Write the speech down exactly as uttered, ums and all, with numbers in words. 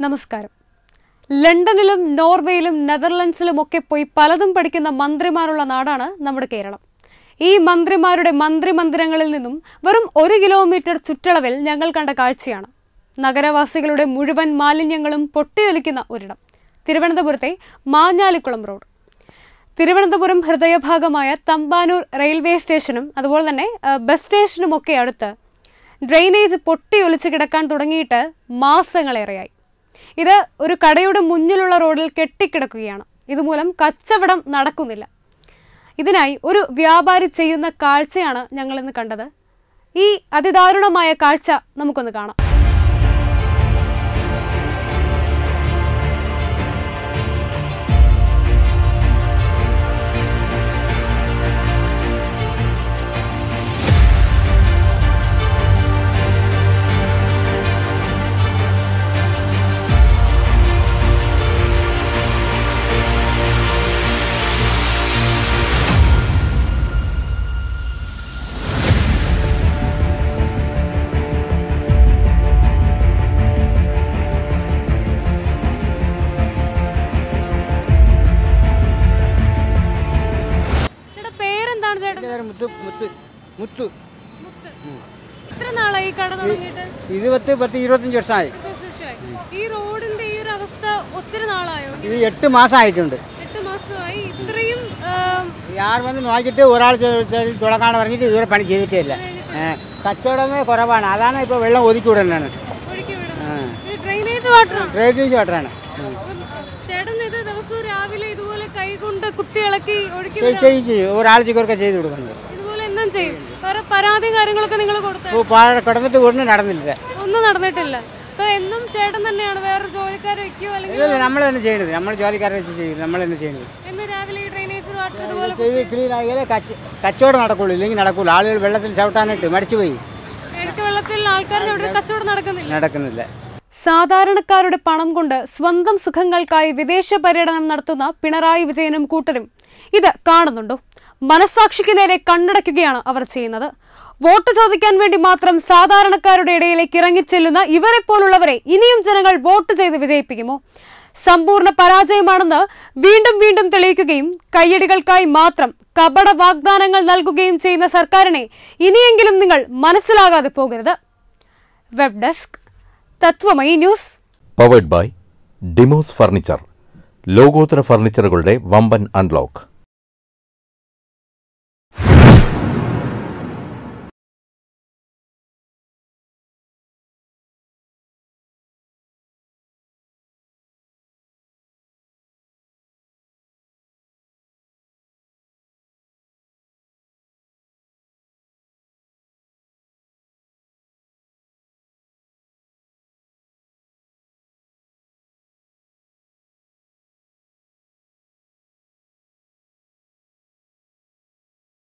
നമസ്കാരം. ലണ്ടനിലും നോർവേയിലും നെതർലൻഡ്സിലും ഒക്കെ പോയി പലതും പഠിക്കുന്ന മന്ത്രിമാരുള്ള നാടാണ് നമ്മുടെ കേരളം. ഈ മന്ത്രിമാരുടെ മന്ത്രിമന്ദിരങ്ങളിൽ നിന്നും വെറും ഒരു കിലോമീറ്റർ ചുറ്റളവിൽ ഞങ്ങൾ കണ്ട കാഴ്ചയാണ് നഗരവാസികളുടെ മുഴുവൻ മാലിന്യങ്ങളും പൊട്ടിയൊലിക്കുന്ന ഒരിടം. തിരുവനന്തപുരത്തെ മാഞ്ഞാലിക്കുളം റോഡ്. തിരുവനന്തപുരം ഹൃദയഭാഗമായ തമ്പാനൂർ റെയിൽവേ സ്റ്റേഷനും അതുപോലെ തന്നെ ബസ് സ്റ്റേഷനുമൊക്കെ അടുത്ത് ഡ്രെയിനേജ് പൊട്ടിയൊലിച്ച് കിടക്കാൻ തുടങ്ങിയിട്ട് മാസങ്ങളേറെയായി. ഇത് ഒരു കടയുടെ മുന്നിലുള്ള റോഡിൽ കെട്ടിക്കിടക്കുകയാണ്. ഇതുമൂലം കച്ചവടം നടക്കുന്നില്ല. ഇതിനായി ഒരു വ്യാപാരി ചെയ്യുന്ന കാഴ്ചയാണ് ഞങ്ങളിന്ന് കണ്ടത്. ഈ അതിദാരുണമായ കാഴ്ച നമുക്കൊന്ന് കാണാം. ഇരുപത്തി പത്ത് ഇരുപത്തഞ്ച് വർഷമായി. ഈ റോഡിന്റെ ഈ ഒരു അവസ്ഥ ഒത്തിരി നാളായോ? ഇത് എട്ട് മാസമായിട്ടുണ്ട്. ആറ് വന്ന് നോക്കിയിട്ട് ഒരാൾ തുടങ്ങാൻ പറഞ്ഞിട്ട് ഇതുവരെ പണി ചെയ്തിട്ടില്ല. കച്ചവടമേ കുറവാണ്. അതാണ് ഇപ്പോൾ വെള്ളം ഒതുക്കി വിടുന്നതാണ്. ഡ്രെയിനേജ് വാട്ടറാണ്. ഒരാഴ്ചക്കൊക്കെ ചെയ്ത് കൊടുക്കുന്നത്. കിടന്നിട്ട് ഒന്നും നടന്നില്ല. ഒന്നും നടന്നിട്ടില്ല. എന്നും ചേട്ടൻ തന്നെയാണ്, വേറെ ജോലിക്കാരെ വെക്കുവോ? അല്ലെങ്കിൽ നമ്മൾ തന്നെ ചെയ്യുന്നത്. നമ്മൾ ജോലിക്കാരെ വെച്ച് ചെയ്യും. നമ്മൾ തന്നെ ചെയ്യുന്നത്. ക്ലീൻ ആയാലേ കച്ചവടം നടക്കുള്ളൂ, ഇല്ലെങ്കിൽ നടക്കൂല. ആളുകൾ വെള്ളത്തിൽ ചവിട്ടാനായിട്ട് മടിച്ചു പോയി. വെള്ളത്തിൽ ആൾക്കാരുടെ കച്ചവടം നടക്കുന്നില്ല നടക്കുന്നില്ല സാധാരണക്കാരുടെ പണം കൊണ്ട് സ്വന്തം സുഖങ്ങൾക്കായി വിദേശ പര്യടനം നടത്തുന്ന പിണറായി വിജയനും കൂട്ടരും ഇത് കാണുന്നുണ്ടോ? മനസാക്ഷിക്ക് നേരെ കണ്ണടയ്ക്കുകയാണ് അവർ ചെയ്യുന്നത്. വോട്ട് ചോദിക്കാൻ വേണ്ടി മാത്രം സാധാരണക്കാരുടെ ഇടയിലേക്ക് ഇറങ്ങിച്ചെല്ലുന്ന ഇവരെ പോലുള്ളവരെ ഇനിയും ജനങ്ങൾ വോട്ട് ചെയ്ത് വിജയിപ്പിക്കുമോ? സമ്പൂർണ്ണ പരാജയമാണെന്ന് വീണ്ടും വീണ്ടും തെളിയിക്കുകയും കയ്യടികൾക്കായി മാത്രം കപട വാഗ്ദാനങ്ങൾ നൽകുകയും ചെയ്യുന്ന സർക്കാരിനെ ഇനിയെങ്കിലും നിങ്ങൾ മനസ്സിലാകാതെ പോകരുത്. Web desk Tatwamayi news. Powered by Demos furniture. ലോകോത്തര ഫർണിച്ചറുകളുടെ വമ്പൻ അൺലോക്ക്.